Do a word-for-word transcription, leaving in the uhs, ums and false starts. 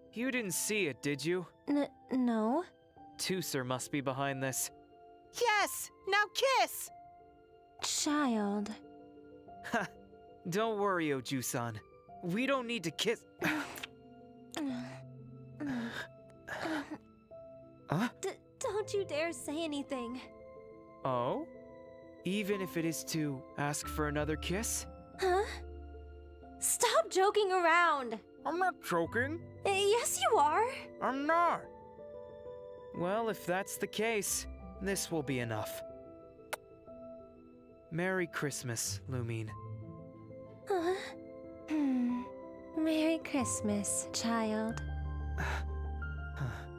You didn't see it, did you? N no. Tooser must be behind this. Yes! Now kiss! Child. Ha! Don't worry, Oju-san. We don't need to kiss. Huh? D don't you dare say anything. Oh? Even if it is to ask for another kiss? Huh? Stop joking around. I'm not joking. Uh, yes, you are. I'm not. Well, if that's the case, this will be enough. Merry Christmas, Lumine. Huh? Hmm. Merry Christmas, child. Huh.